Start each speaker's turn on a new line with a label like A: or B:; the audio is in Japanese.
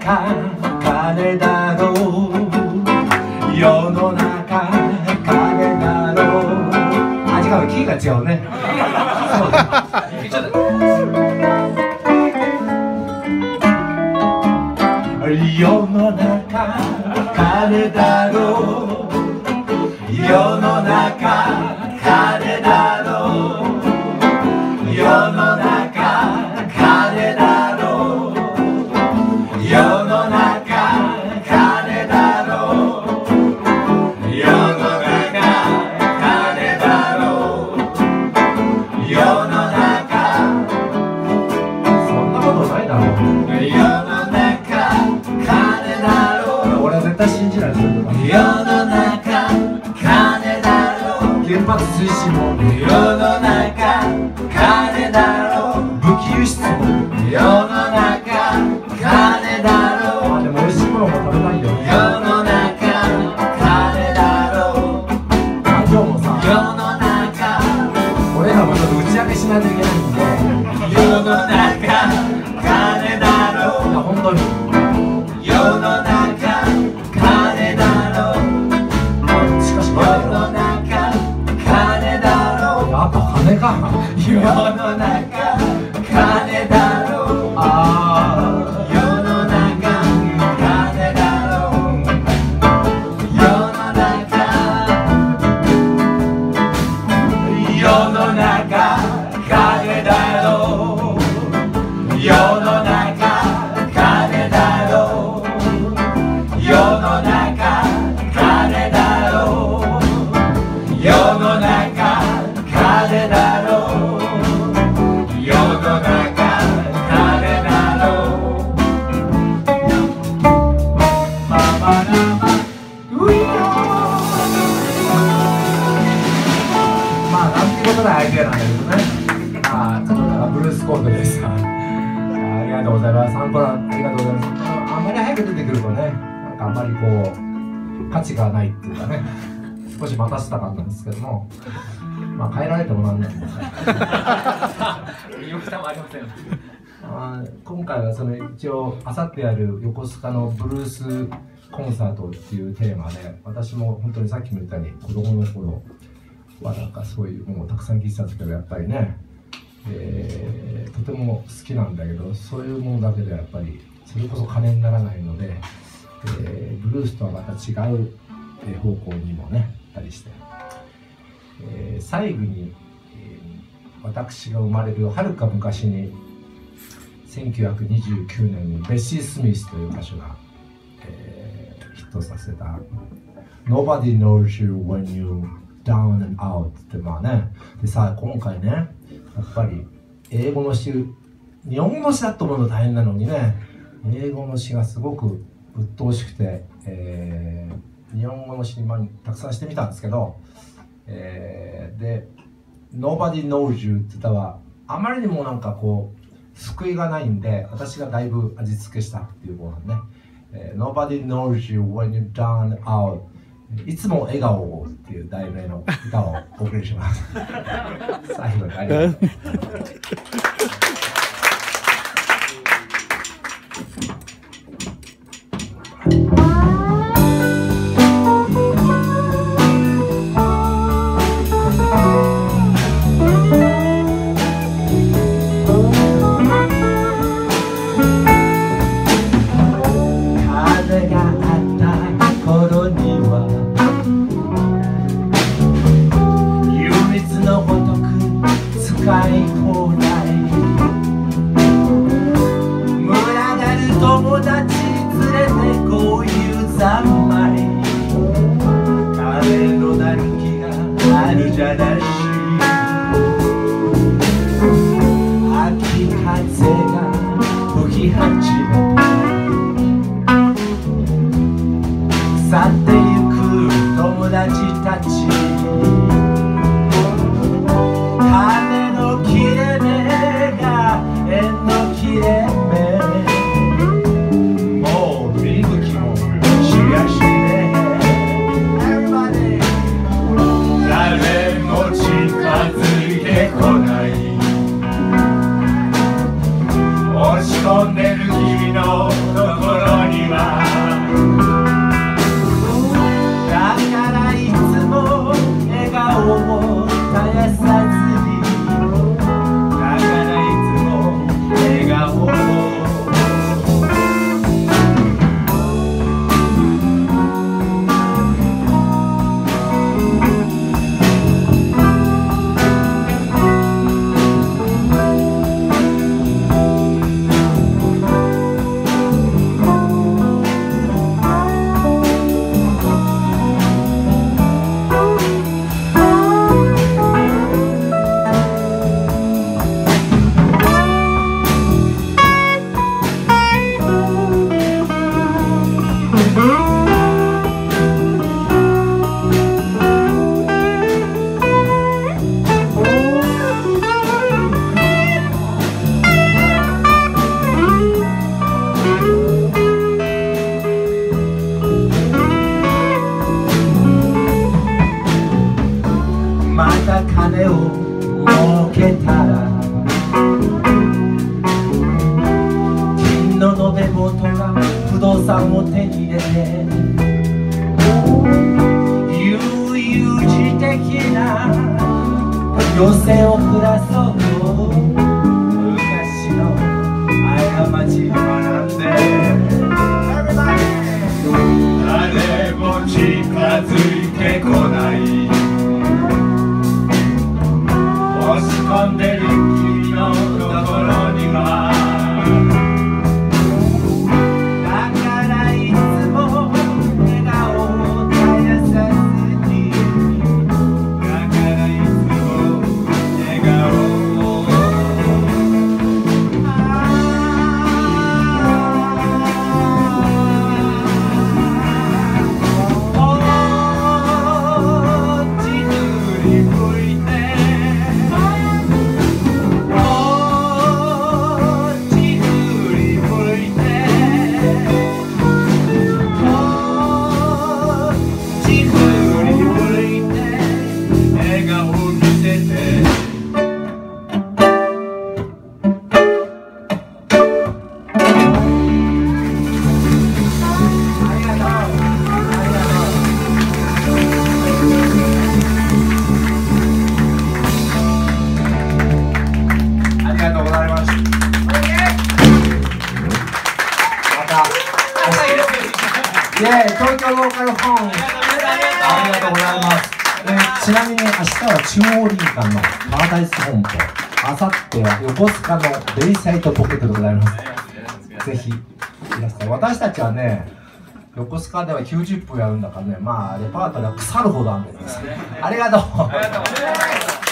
A: 金だろう、世の中金だろう。あ、違う、キーが違うね。そうだ、ちょっと世の中金だろう、世の中金だろう、世の中金だろう、世の中金だろう、世の中金だろう、世の中、そんなことないだろう。世の中金だろう、俺は絶対信じない。それとか世の中金だろう、原発推進も世の中金だろう、武器輸出も世の中金だろう。あ、でも美味しいものも食べたいよ。世の中金だろう。あ、今日もさ、世の中、俺らもちょっと打ち上げしないといけないんで、世の中金だろう。いや本当に世の中金だろう。しかし世の中金だろう。やっぱ金か。世の中金だろう。ああ、世の中金だろう。世の中、世の中金だろう。世の中金だろう。世の中金だろう。世の中金だろう。世の中金だろう。まあまあなんてことないアイデアなんだけどね。ああ、ちょっとブルースコードです。ありがとうございます。サンコラありがとうございます。あんまり早く出てくるとね、なんかあんまりこう価値がないっていうかね、少し待たせたかったんですけども、まあ変えられてもなんないんですね。身も蓋もありません。今回はその一応あさってやる横須賀のブルースコンサートっていうテーマで、私も本当にさっきも言ったように子供の頃はなんかそういうものをたくさん聴いてたんですけど、やっぱりね、とても好きなんだけど、そういうものだけではやっぱりそれこそ金にならないので、ブルースとはまた違う方向にもねあったりして、最後に、私が生まれるはるか昔に1929年にベッシー・スミスという歌手が、ヒットさせた「Nobody knows you when you're down and out」ってまあね、でさ、今回ねやっぱり英語の詩、日本語の詩だと思うの大変なのにね、英語の詩がすごく鬱陶しくて、日本語の詩にたくさんしてみたんですけど、で「Nobody knows you」って歌はあまりにもなんかこう救いがないんで、私がだいぶ味付けしたっていうものね「Nobody knows you when you're down and out」いつも笑顔をっていう題名の歌をお送りします。最後にありがとう。
B: 飛んでる君のところに
A: 寄せを下そうと昔の過ち学んで誰も近づいてこない押し込んでる君のところにはだからいつも笑顔を絶やさずにだからいつも笑顔を東京ローカルファンありがとうございます。ちなみに明日は中央林間のパラダイス本舗、あさっては横須賀のベイサイトポケットでございます。ぜひいらして私たちはね横須賀では90分やるんだからね、まあレパートリーは腐るほどあるんです。ありがとう。